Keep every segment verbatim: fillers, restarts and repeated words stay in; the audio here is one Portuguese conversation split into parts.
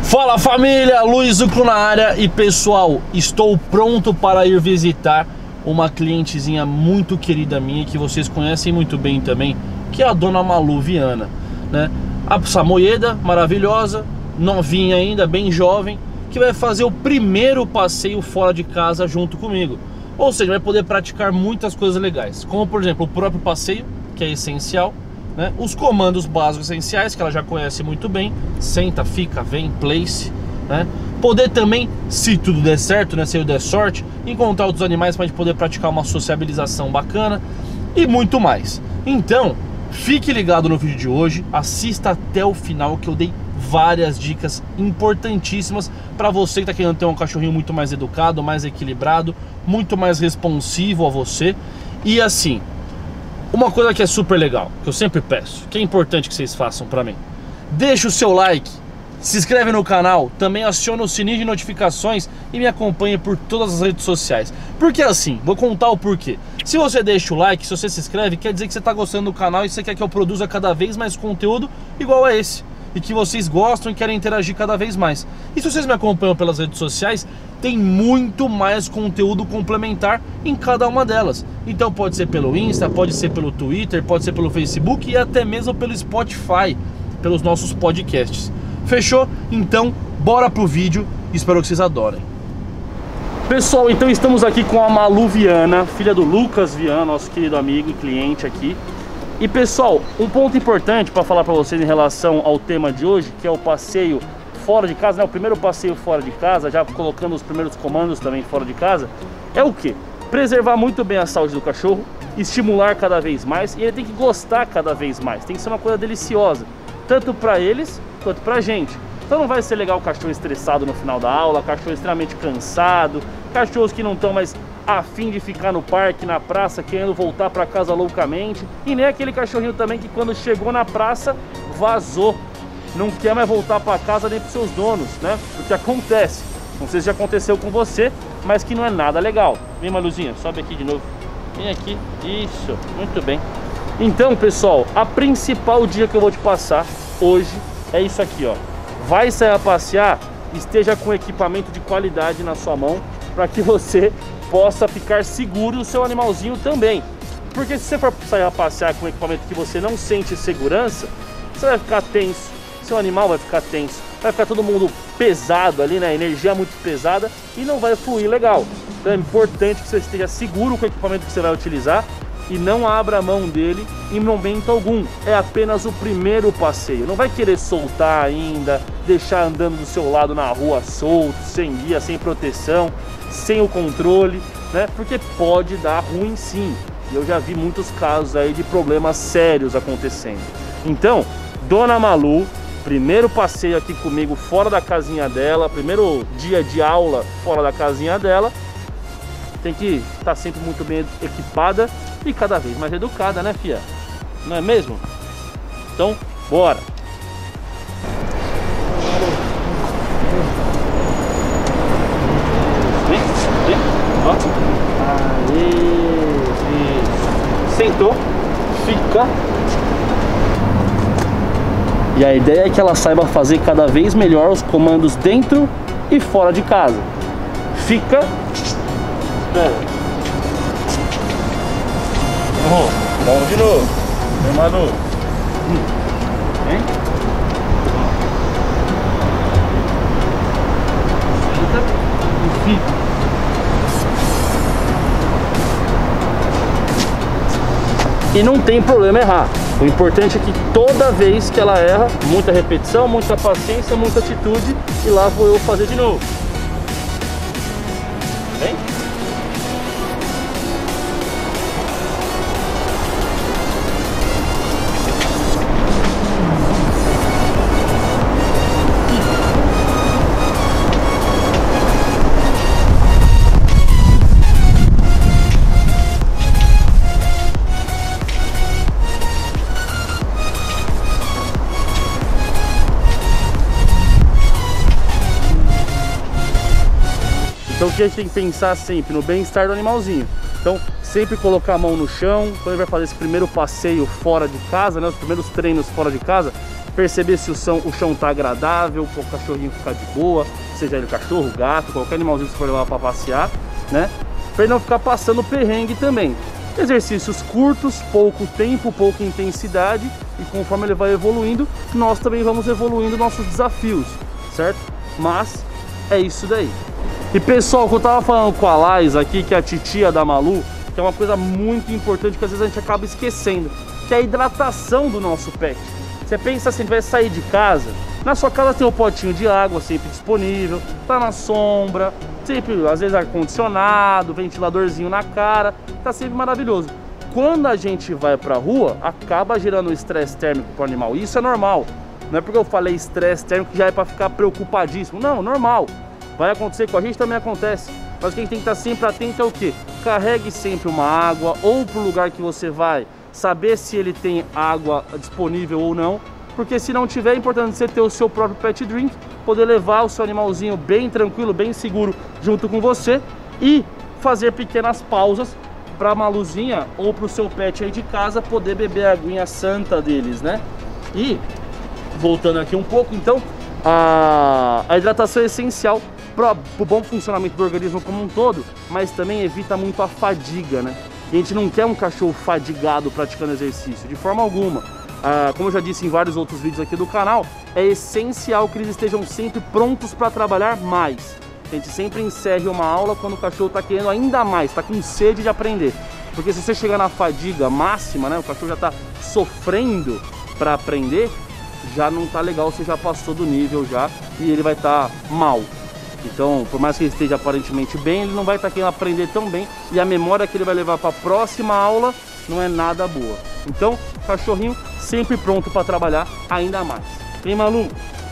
Fala família, Luiz Zucco na área. E pessoal, estou pronto para ir visitar uma clientezinha muito querida minha, que vocês conhecem muito bem também, que é a Dona Malu Viana, né? A samoyeda maravilhosa, novinha ainda, bem jovem, que vai fazer o primeiro passeio fora de casa junto comigo. Ou seja, vai poder praticar muitas coisas legais, como por exemplo o próprio passeio, que é essencial, né? Os comandos básicos essenciais, que ela já conhece muito bem: senta, fica, vem, place, né? Poder também, se tudo der certo, né, se eu der sorte, encontrar outros animais para a gente poder praticar uma sociabilização bacana e muito mais. Então, fique ligado no vídeo de hoje, assista até o final, que eu dei várias dicas importantíssimas para você que está querendo ter um cachorrinho muito mais educado, mais equilibrado, muito mais responsivo a você. E assim, uma coisa que é super legal, que eu sempre peço, que é importante que vocês façam para mim: deixa o seu like, se inscreve no canal, também aciona o sininho de notificações e me acompanhe por todas as redes sociais. Porque assim, vou contar o porquê. Se você deixa o like, se você se inscreve, quer dizer que você está gostando do canal e você quer que eu produza cada vez mais conteúdo igual a esse, e que vocês gostam e querem interagir cada vez mais. E se vocês me acompanham pelas redes sociais, tem muito mais conteúdo complementar em cada uma delas. Então pode ser pelo Insta, pode ser pelo Twitter, pode ser pelo Facebook e até mesmo pelo Spotify, pelos nossos podcasts. Fechou? Então bora pro vídeo, espero que vocês adorem. Pessoal, então estamos aqui com a Malu Viana, filha do Lucas Viana, nosso querido amigo e cliente aqui. E pessoal, um ponto importante para falar para vocês em relação ao tema de hoje, que é o passeio fora de casa, né? O primeiro passeio fora de casa, já colocando os primeiros comandos também fora de casa, é o quê? Preservar muito bem a saúde do cachorro, estimular cada vez mais, e ele tem que gostar cada vez mais, tem que ser uma coisa deliciosa, tanto para eles quanto pra gente. Então não vai ser legal o cachorro estressado no final da aula, cachorro extremamente cansado, cachorros que não estão mais a fim de ficar no parque, na praça, querendo voltar para casa loucamente, e nem aquele cachorrinho também que quando chegou na praça vazou, não quer mais voltar para casa nem para seus donos, né? O que acontece, não sei se já aconteceu com você, mas que não é nada legal. Vem, Maluzinha, sobe aqui de novo, vem aqui, isso, muito bem. Então pessoal, a principal dica que eu vou te passar hoje é isso aqui, ó. Vai sair a passear, esteja com equipamento de qualidade na sua mão, para que você possa ficar seguro do seu animalzinho também. Porque se você for sair a passear com equipamento que você não sente segurança, você vai ficar tenso, seu animal vai ficar tenso, vai ficar todo mundo pesado ali, né? Energia muito pesada e não vai fluir legal. Então é importante que você esteja seguro com o equipamento que você vai utilizar e não abra a mão dele em momento algum. É apenas o primeiro passeio. Não vai querer soltar ainda, deixar andando do seu lado na rua solto, sem guia, sem proteção, sem o controle, né? Porque pode dar ruim sim. E eu já vi muitos casos aí de problemas sérios acontecendo. Então, Dona Malu, primeiro passeio aqui comigo fora da casinha dela, primeiro dia de aula fora da casinha dela, tem que estar sempre muito bem equipada e cada vez mais educada, né, fia? Não é mesmo? Então, bora! Vem, vem, ó. Aê, isso. Sentou, fica. E a ideia é que ela saiba fazer cada vez melhor os comandos dentro e fora de casa. Fica. Espera. Vamos, vamos de novo. Vem, Manu. Vem. Senta e fica. E não tem problema errar. O importante é que toda vez que ela erra, muita repetição, muita paciência, muita atitude, e lá vou eu fazer de novo. Vem. Então o que a gente tem que pensar sempre? No bem-estar do animalzinho. Então sempre colocar a mão no chão. Quando ele vai fazer esse primeiro passeio fora de casa, né, os primeiros treinos fora de casa, perceber se o chão, o chão tá agradável, para o cachorrinho ficar de boa, seja ele cachorro, gato, qualquer animalzinho que você for levar para passear, né? Para ele não ficar passando perrengue também. Exercícios curtos, pouco tempo, pouca intensidade, e conforme ele vai evoluindo, nós também vamos evoluindo nossos desafios, certo? Mas é isso daí. E pessoal, que eu tava falando com a Lais aqui, que é a titia da Malu, que é uma coisa muito importante que às vezes a gente acaba esquecendo, que é a hidratação do nosso pet. Você pensa assim, vai sair de casa, na sua casa tem um potinho de água sempre disponível, tá na sombra, sempre, às vezes ar-condicionado, ventiladorzinho na cara, tá sempre maravilhoso. Quando a gente vai pra rua, acaba gerando estresse térmico pro animal, isso é normal. Não é porque eu falei estresse térmico que já é pra ficar preocupadíssimo, não, normal. Vai acontecer com a gente, também acontece. Mas quem tem que estar sempre atento é o quê? Carregue sempre uma água, ou pro lugar que você vai, saber se ele tem água disponível ou não. Porque se não tiver, é importante você ter o seu próprio pet drink, poder levar o seu animalzinho bem tranquilo, bem seguro junto com você e fazer pequenas pausas para a Maluzinha ou para o seu pet aí de casa poder beber a aguinha santa deles, né? E voltando aqui um pouco, então, a, a hidratação é essencial para o bom funcionamento do organismo como um todo, mas também evita muito a fadiga, né? E a gente não quer um cachorro fadigado praticando exercício, de forma alguma. Ah, como eu já disse em vários outros vídeos aqui do canal, é essencial que eles estejam sempre prontos para trabalhar mais. A gente sempre encerre uma aula quando o cachorro está querendo ainda mais, está com sede de aprender. Porque se você chegar na fadiga máxima, né, o cachorro já está sofrendo para aprender, já não está legal, você já passou do nível já e ele vai estar tá mal. Então, por mais que ele esteja aparentemente bem, ele não vai estar tá querendo aprender tão bem e a memória que ele vai levar para a próxima aula não é nada boa. Então, cachorrinho sempre pronto para trabalhar ainda mais. Hein, Malu?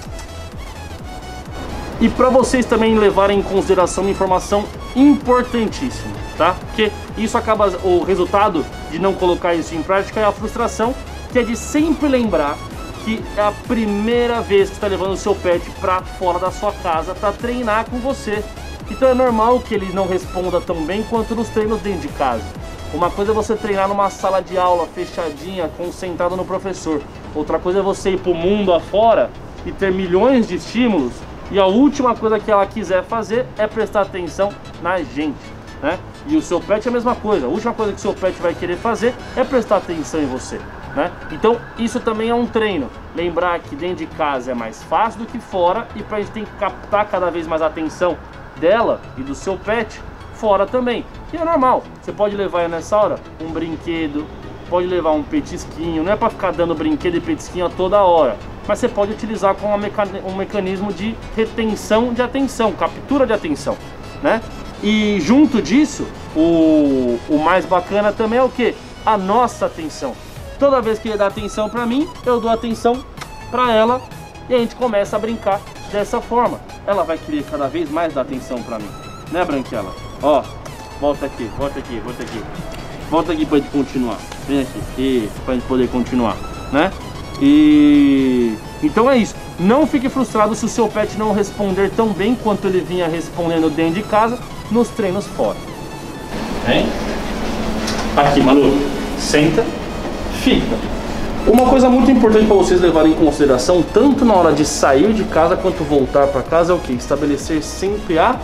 E para vocês também levarem em consideração uma informação importantíssima, tá? Porque isso acaba, o resultado de não colocar isso em prática é a frustração, que é de sempre lembrar que é a primeira vez que você está levando o seu pet para fora da sua casa para treinar com você. Então é normal que ele não responda tão bem quanto nos treinos dentro de casa. Uma coisa é você treinar numa sala de aula fechadinha, concentrado no professor. Outra coisa é você ir para o mundo afora e ter milhões de estímulos e a última coisa que ela quiser fazer é prestar atenção na gente, né? E o seu pet é a mesma coisa. A última coisa que o seu pet vai querer fazer é prestar atenção em você, né? Então isso também é um treino. Lembrar que dentro de casa é mais fácil do que fora e para a gente tem que captar cada vez mais a atenção dela e do seu pet fora também. E é normal, você pode levar nessa hora um brinquedo, pode levar um petisquinho, não é para ficar dando brinquedo e petisquinho a toda hora, mas você pode utilizar como um mecanismo de retenção de atenção, captura de atenção, né? E junto disso, o, o mais bacana também é o que? A nossa atenção. Toda vez que ele dá atenção para mim, eu dou atenção para ela e a gente começa a brincar dessa forma. Ela vai querer cada vez mais dar atenção para mim, né, Branquela? Ó, volta aqui, volta aqui, volta aqui. Volta aqui pra gente continuar. Vem aqui, e pra gente poder continuar, né? E então é isso. Não fique frustrado se o seu pet não responder tão bem quanto ele vinha respondendo dentro de casa nos treinos fora. Vem. Aqui, Malu. Senta. Fica. Uma coisa muito importante para vocês levarem em consideração, tanto na hora de sair de casa quanto voltar para casa, é o que? Estabelecer sempre a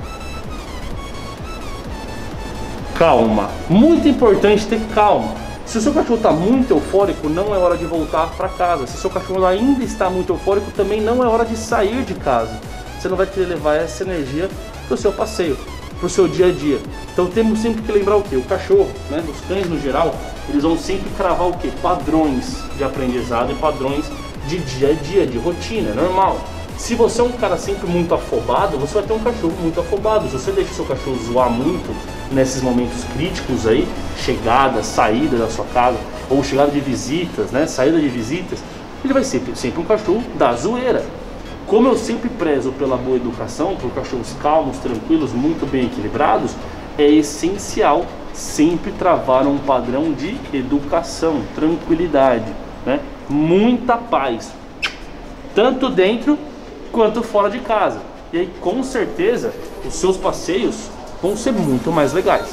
calma. Muito importante ter calma. Se o seu cachorro está muito eufórico, não é hora de voltar para casa. Se o seu cachorro ainda está muito eufórico, também não é hora de sair de casa. Você não vai querer levar essa energia para o seu passeio, para o seu dia a dia. Então temos sempre que lembrar o que? O cachorro, né, os cães no geral, eles vão sempre cravar o que? Padrões de aprendizado e padrões de dia a dia, de rotina, é normal. Se você é um cara sempre muito afobado, você vai ter um cachorro muito afobado. Se você deixa o seu cachorro zoar muito nesses momentos críticos aí, chegada, saída da sua casa, ou chegada de visitas, né, saída de visitas, ele vai ser sempre um cachorro da zoeira. Como eu sempre prezo pela boa educação, por cachorros calmos, tranquilos, muito bem equilibrados, é essencial sempre travar um padrão de educação, tranquilidade, né? Muita paz, tanto dentro quanto fora de casa. E aí, com certeza, os seus passeios vão ser muito mais legais.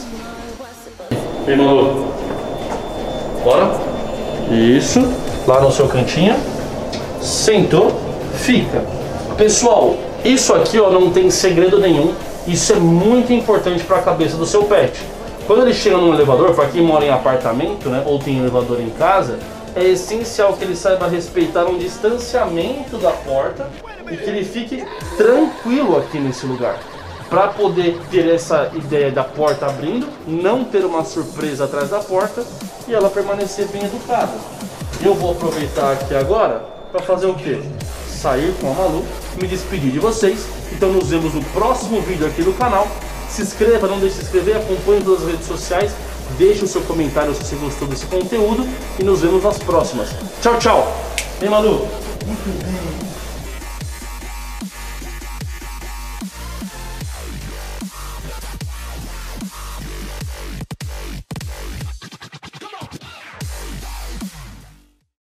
Irmão, bora? Isso, lá no seu cantinho. Sentou, fica. Pessoal, isso aqui ó, não tem segredo nenhum. Isso é muito importante para a cabeça do seu pet. Quando ele chega num elevador, para quem mora em apartamento, né, ou tem elevador em casa, é essencial que ele saiba respeitar um distanciamento da porta e que ele fique tranquilo aqui nesse lugar, para poder ter essa ideia da porta abrindo, não ter uma surpresa atrás da porta e ela permanecer bem educada. Eu vou aproveitar aqui agora para fazer o quê? Sair com a Malu, me despedir de vocês. Então nos vemos no próximo vídeo aqui do canal. Se inscreva, não deixe de se inscrever, acompanhe todas as redes sociais, deixe o seu comentário se você gostou desse conteúdo e nos vemos nas próximas. Tchau, tchau! Vem, Malu! Muito bem.